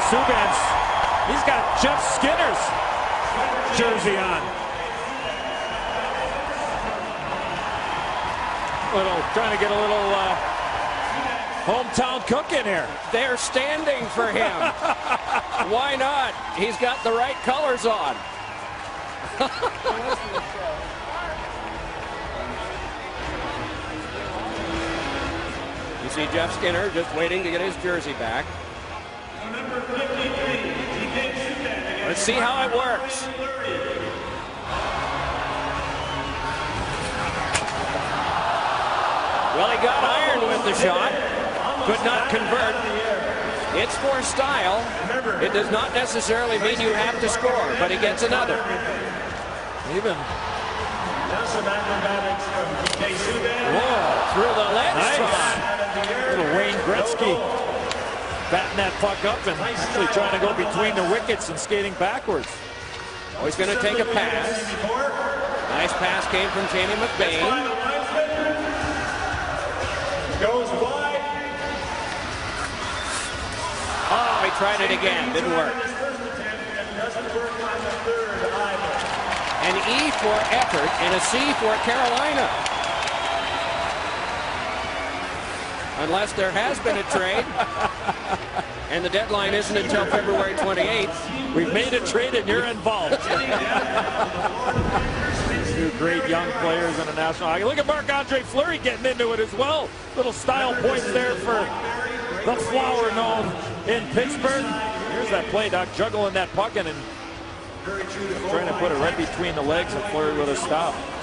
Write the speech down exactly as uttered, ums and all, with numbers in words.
Subban's, he's got Jeff Skinner's jersey on. Little, trying to get a little uh, hometown cook in here. They're standing for him. Why not? He's got the right colors on. You see Jeff Skinner just waiting to get his jersey back. Let's see how it works. Well, he got ironed with the shot. Could not convert. It's for style. It does not necessarily mean you have to score, but he gets another. Even. Whoa, through the legs. Nice. Little Wayne Gretzky batting that puck up and actually trying to go between the wickets and skating backwards. Oh, he's going to take a pass. Nice pass came from Jamie McBain. Goes wide. Oh, he tried it again. Didn't work. An E for effort and a C for Carolina. Unless there has been a trade. And the deadline isn't until February twenty-eighth. We've made a trade and you're involved. Two great young players in the National Hockey. Look at Marc-Andre Fleury getting into it as well. Little style points there for the Flower known in Pittsburgh. Here's that play, Doc, juggling that puck and trying to put it right between the legs, and Fleury with a stop.